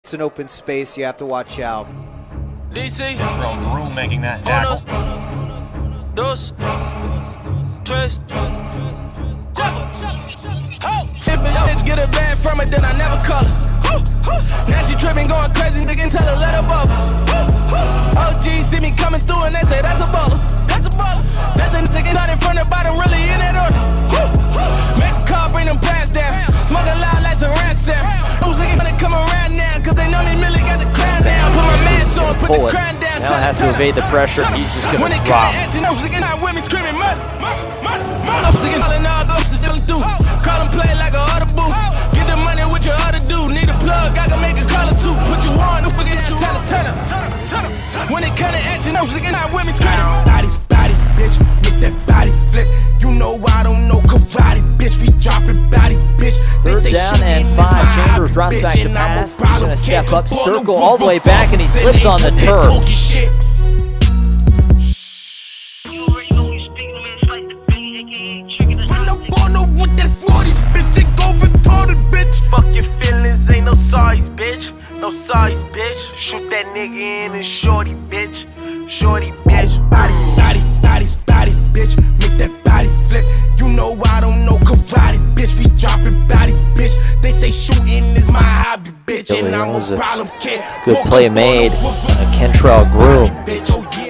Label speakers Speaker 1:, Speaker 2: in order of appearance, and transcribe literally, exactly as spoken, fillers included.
Speaker 1: It's an open space, you have to watch out.
Speaker 2: D C.
Speaker 3: Kentrell Groom making that tackle.
Speaker 2: Dos. Tres.
Speaker 4: If a bitch get a bag from it, then I never call her. Now she tripping, going crazy, they can tell her let her bubble. O G see me coming through and they say that's a baller. That's a baller. That's a nigga not in front of bottom, really in that order. Make a call, bring them pants down. Smoking loud like some ransom. Who's looking when they come around now? Cause they know me really got the crown down. Put my mask on, put the crown down.
Speaker 5: Now has to evade the pressure. He's just gonna drop.
Speaker 4: When I was looking out with me screaming murder. I'm singing all in all ghosts still do. Call them play like a audible. Get the money with your other dude. Need a plug, I can make a call or two. Put you on, don't forget you turn up, turn up. When it cut to action, I was looking out with me screaming body, body, bitch, make that body flip. You know I don't know karate, bitch. We dropping bodies, bitch.
Speaker 5: Third down and five. Chambers drops back to pass. He's gonna step up, circle all the way back, and he slips on the turf.
Speaker 6: Fuck your feelings, ain't no size, bitch. No size, bitch. Shoot that nigga in and shorty, bitch. Shorty, bitch. Body, body, body, body, bitch. Make that body flip. You know I don't know karate, bitch. We dropping bodies, bitch. They say shooting is my hobby, bitch. And I'm a problem kid.
Speaker 5: Good play made. Uh, Kentrell Groom.